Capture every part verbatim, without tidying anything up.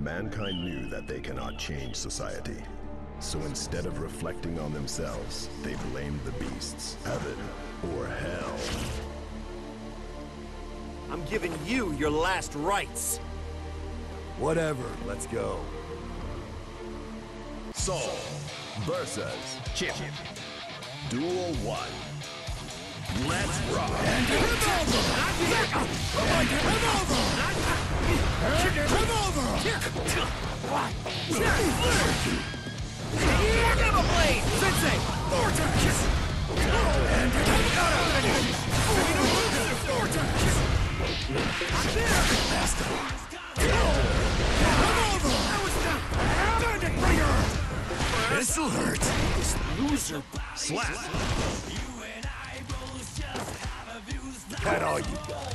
Mankind knew that they cannot change society. So instead of reflecting on themselves, they blamed the beasts, heaven or hell. I'm giving you your last rites. Whatever, let's go. Soul versus Chip. Duel one. Let's rock! And him over! And him over! And him over! Gamma Blade! Sensei! Vortex! And him Vortex! I'm there! Faster! Him over! Bandit Bringer! This'll hurt! This loser! Slap! That all you got?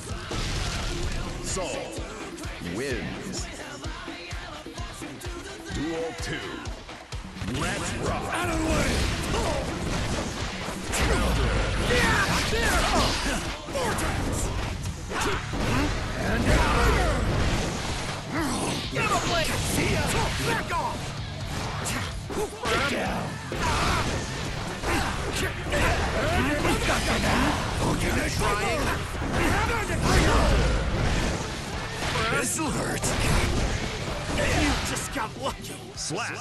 Soul wins. Duel two. Let's rock! Out of the way! Yeah! I'm there! Vortex! And Bringer! Gamma Blade! See ya! Back off! Get down! Trying. This'll hurt. You just got lucky. Slap!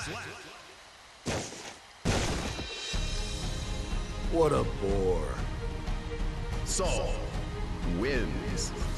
What a bore. Soul wins.